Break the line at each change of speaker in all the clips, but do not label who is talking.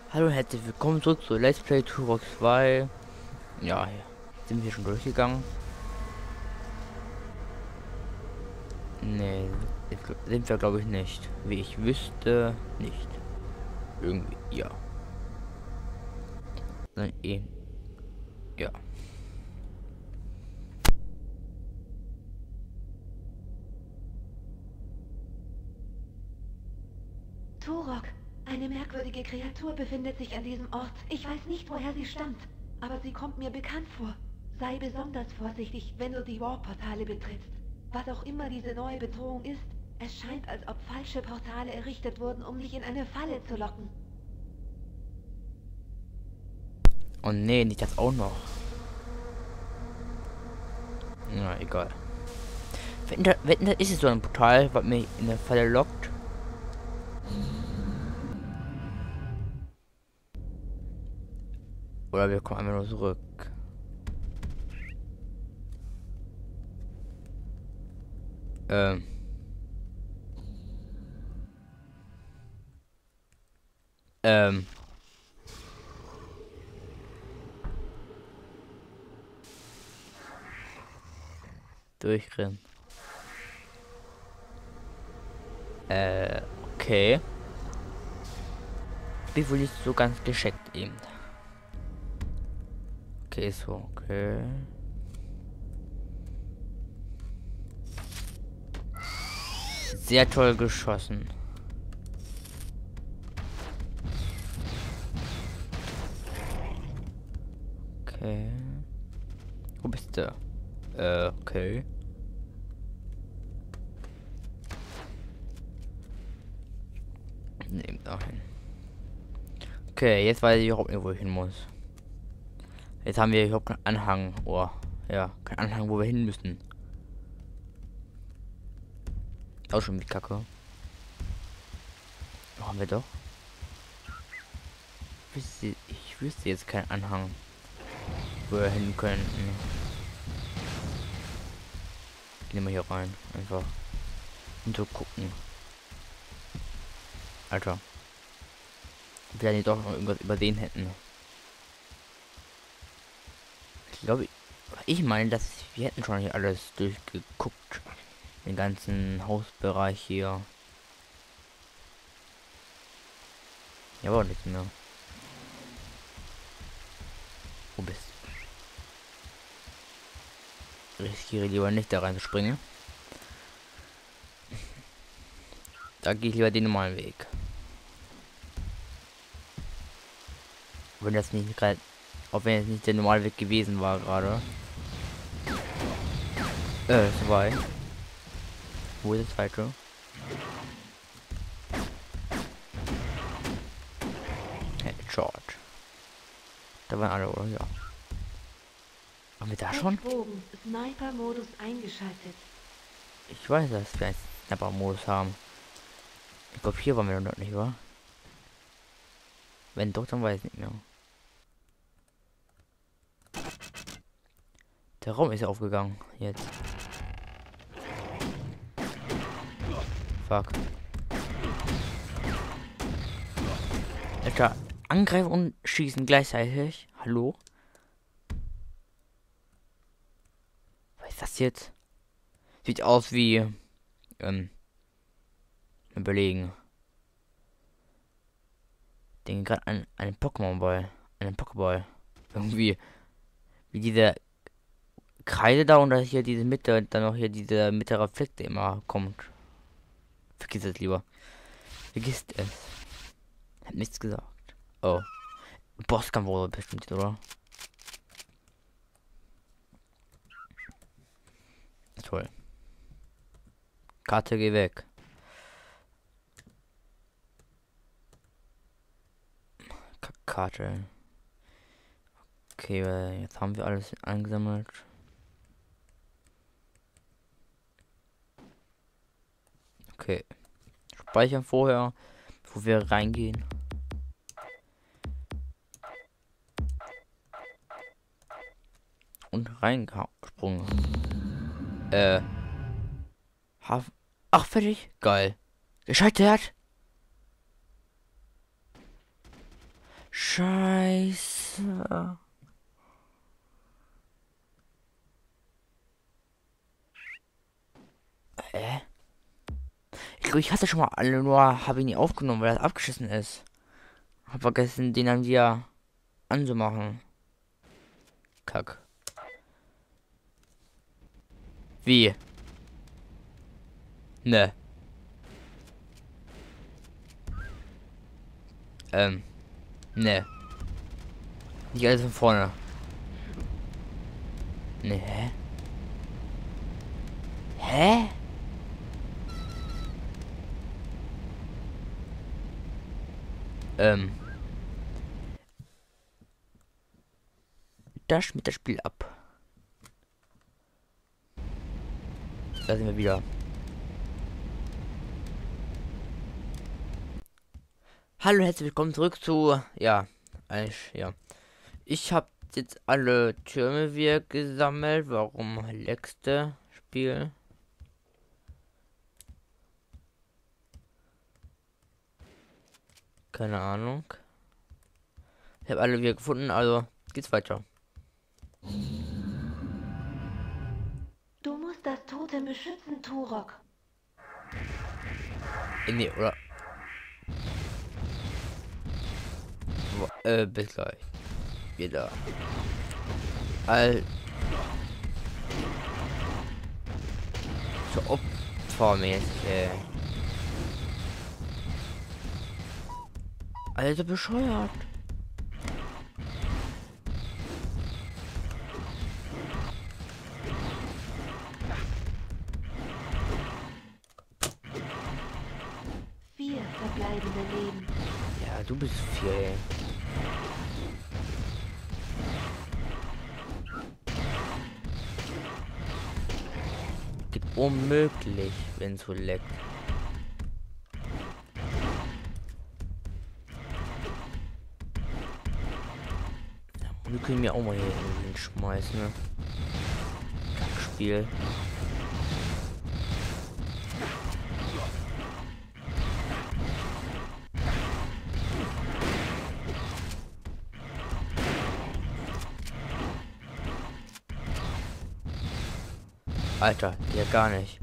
Hallo und herzlich willkommen zurück zu Let's Play Turok 2. Ja, hier sind wir schon durchgegangen. Nee, sind wir glaube ich nicht. Wie ich wüsste, nicht. Irgendwie, ja. Dann ja.
Turok, eine merkwürdige Kreatur befindet sich an diesem Ort. Ich weiß nicht, woher sie stammt, aber sie kommt mir bekannt vor. Sei besonders vorsichtig, wenn du die Warp-Portale betrittst. Was auch immer diese neue Bedrohung ist, es scheint, als ob falsche Portale errichtet wurden, um dich in eine Falle zu locken.
Und nee, nicht das auch noch. Na, egal. Wetten, da ist es so ein Portal, was mich in der Falle lockt. Oder wir kommen einfach nur zurück. Ähm. Ähm. Durchrennen. Okay. Bin wohl nicht so ganz gescheckt eben. Okay, so, okay. Sehr toll geschossen. Okay. Wo bist du? Okay. Neben dahin. Okay, jetzt weiß ich überhaupt nicht, wo ich hin muss. Jetzt haben wir überhaupt keinen Anhang. Oh, ja, kein Anhang, wo wir hin müssen. Auch schon mit Kacke. Oh, haben wir doch. Ich wüsste jetzt keinen Anhang, wo wir hin könnten. Gehen wir hier rein. Einfach. Um zu gucken. Alter. Wir die doch noch irgendwas übersehen hätten. Ich meine, dass wir hätten schon hier alles durchgeguckt. Den ganzen Hausbereich hier. Ja, aber nichts mehr. Wo bist du? Riskiere lieber nicht da reinzuspringen. Da gehe ich lieber den normalen Weg. Wenn das nicht gerade, auch wenn es nicht der normale Weg gewesen war gerade. 2. Wo ist das falsche? Headshot. Da waren alle, oder? Ja. Haben wir da schon?
Bogen, Sniper-Modus eingeschaltet.
Ich weiß, dass wir einen Snapper-Modus haben. Ich glaube, hier waren wir noch nicht, oder? Wenn doch, dann weiß ich nicht mehr. Der Raum ist aufgegangen. Jetzt. Fuck. Alter, angreifen und schießen gleichzeitig. Hallo? Was ist das jetzt? Sieht aus wie, überlegen. Denke gerade an einen Pokémon-Ball. Einen Pokéball. Irgendwie. Wie diese Kreide da und da hier diese Mitte, dann noch hier diese Mitte Reflekte immer kommt. Vergiss es lieber. Vergiss es. Hab nichts gesagt. Oh. Bosskampf wohl bestimmt, oder? Toll. Karte, geh weg. Karte. Okay, jetzt haben wir alles eingesammelt. Okay. Speichern vorher, bevor wir reingehen. Und reingesprungen. Äh. Ach, fertig. Geil. Gescheitert. Scheiße. Ich glaube, ich hatte schon mal alle, nur habe ich nie aufgenommen, weil das abgeschissen ist. Hab vergessen, den dann wieder anzumachen. Kack. Wie? Ne. Ne. Nicht alles von vorne. Ne, hä? Hä? Da schmiert das Spiel ab. Da sind wir wieder. Hallo, herzlich willkommen zurück zu, ja, eigentlich, ja. Ich habe jetzt alle Türme wieder gesammelt. Warum letzte Spiel? Keine Ahnung. Ich habe alle wieder gefunden, also geht's weiter.
Du musst das Totem beschützen, Turok.
Nee, oder? Bis gleich. Wieder. So opfermäßig, ey. Alter, bescheuert.
Vier verbleibende Leben.
Ja, du bist viel, ey. Geht unmöglich, wenn es so leckt. Und wir können mir auch mal hier hinschmeißen, ne? Spiel. Alter, ja gar nicht.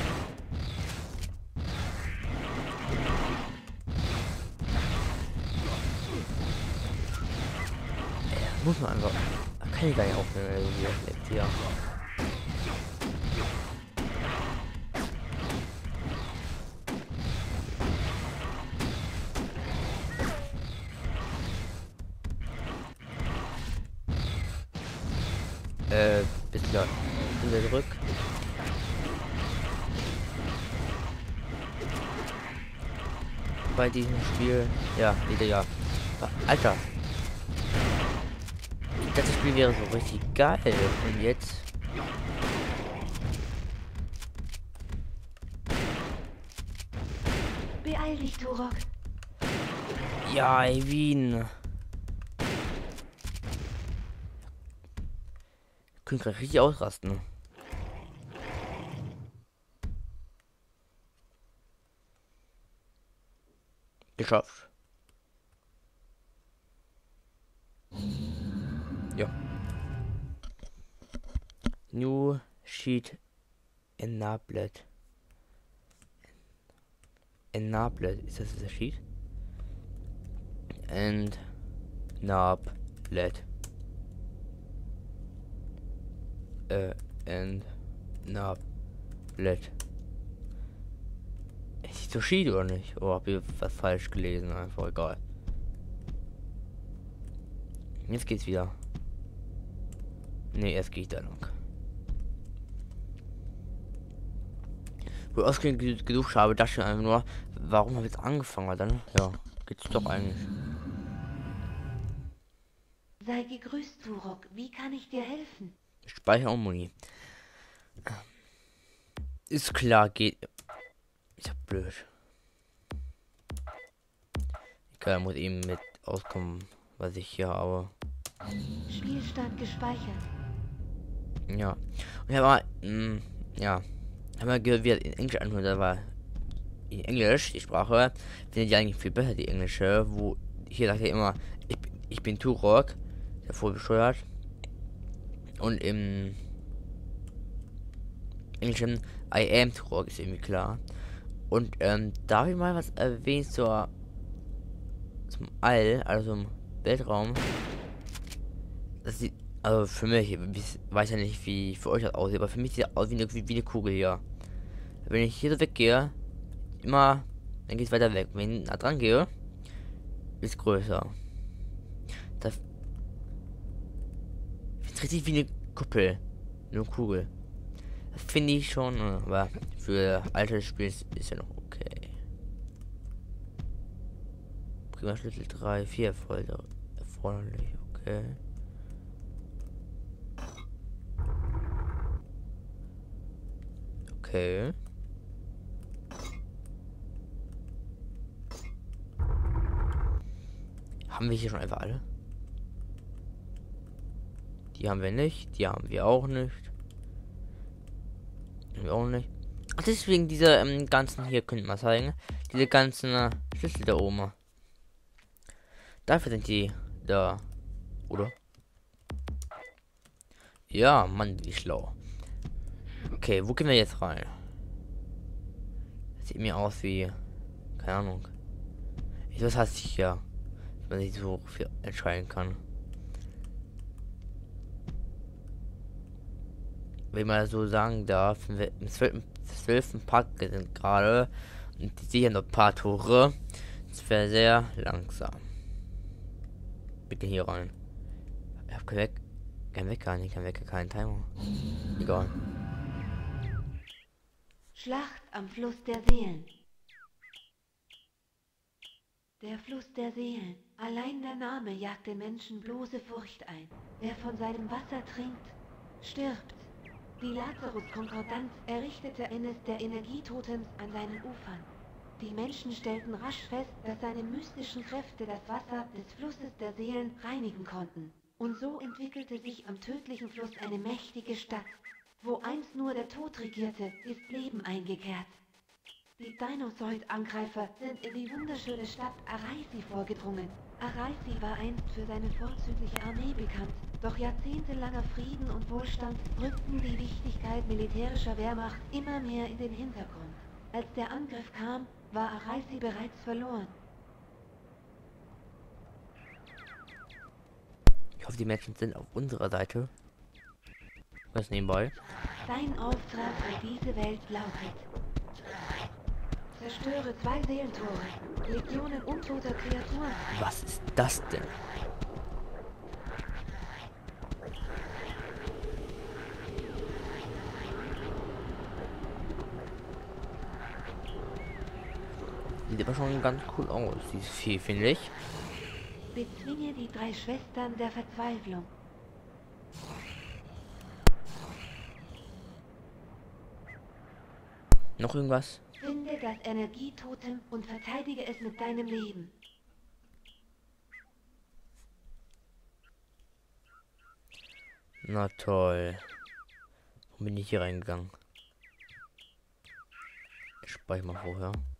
Muss man einfach. Kann ich gar nicht aufnehmen, also jetzt hier. Bis gleich. Wieder zurück. Bei diesem Spiel. Ja, wieder ja. Alter. Das Spiel wäre so richtig geil. Und jetzt.
Beeil dich, Turok.
Ja, Wien. Können gerade richtig ausrasten. Geschafft. Ja. New Sheet enabled. Enabled. Ist das der Sheet? And enabled. And enabled. Ist so Sheet oder nicht? Oh, hab ich was falsch gelesen? Einfach egal. Jetzt geht's wieder. Ne, erst geht da lang. Wo ich ausgerechnet gesucht habe, das schon einfach nur, warum habe ich jetzt angefangen? Dann, ja, geht's doch eigentlich.
Sei gegrüßt, Turok. Wie kann ich dir helfen?
Speicher und Muni. Ist klar, geht. Ist ja blöd. Ich muss eben mit auskommen, was ich hier habe.
Spielstand gespeichert.
Ja. Und ich habe mal, ja. Haben wir gehört, wie er in Englisch anhört, da war in Englisch, die Sprache, finde ich eigentlich viel besser, die englische, wo hier sagt er immer, Ich bin Turok, der voll bescheuert. Und im Englischen I am Turok ist irgendwie klar. Und darf ich mal was erwähnen zum All, also im Weltraum? Das sieht, also für mich, ich weiß ja nicht, wie für euch das aussieht, aber für mich sieht das aus wie eine Kugel hier. Wenn ich hier so weggehe, immer, dann geht es weiter weg. Wenn ich nah dran gehe, ist größer. Das ist richtig wie eine Kuppel. Eine Kugel. Das finde ich schon, aber für altes Spiel ist ja noch okay. Prima Schlüssel 3, 4 voll erforderlich, okay. Okay. Haben wir hier schon einfach alle? Die haben wir nicht, die haben wir auch nicht. Haben wir auch nicht. Ach, deswegen diese ganzen hier könnte man zeigen. Diese ganzen Schlüssel da oben. Dafür sind die da. Oder? Ja, Mann, wie schlau. Okay, wo gehen wir jetzt rein? Das sieht mir aus wie. Keine Ahnung. Ich weiß, heißt hier. Dass man sich so viel entscheiden kann. Wenn man so sagen darf, wenn wir im 12. Part sind gerade und ich sehe noch ein paar Tore. Es wäre sehr langsam. Bitte hier rein. Ich hab kein Wecker, nicht kein Wecker, keinen Timer. Egal.
Schlacht am Fluss der Seelen. Der Fluss der Seelen. Allein der Name jagt den Menschen bloße Furcht ein. Wer von seinem Wasser trinkt, stirbt. Die Lazarus-Konkordanz errichtete eines der Energietotems an seinen Ufern. Die Menschen stellten rasch fest, dass seine mystischen Kräfte das Wasser des Flusses der Seelen reinigen konnten. Und so entwickelte sich am tödlichen Fluss eine mächtige Stadt. Wo einst nur der Tod regierte, ist Leben eingekehrt. Die Dinosaur-Angreifer sind in die wunderschöne Stadt Araisi vorgedrungen. Araisi war einst für seine vorzügliche Armee bekannt. Doch jahrzehntelanger Frieden und Wohlstand rückten die Wichtigkeit militärischer Wehrmacht immer mehr in den Hintergrund. Als der Angriff kam, war Araisi bereits verloren.
Ich hoffe, die Menschen sind auf unserer Seite. Was nebenbei?
Dein Auftrag für diese Welt lautet: Zerstöre 2 Seelentore, Legionen untoter Kreaturen.
Was ist das denn? Sieht aber schon ganz cool aus, dieses Vieh, finde ich.
Bezwinge die 3 Schwestern der Verzweiflung.
Noch irgendwas?
Finde das Energietotem und verteidige es mit deinem Leben.
Na toll. Warum bin ich hier reingegangen? Ich speichere mal vorher.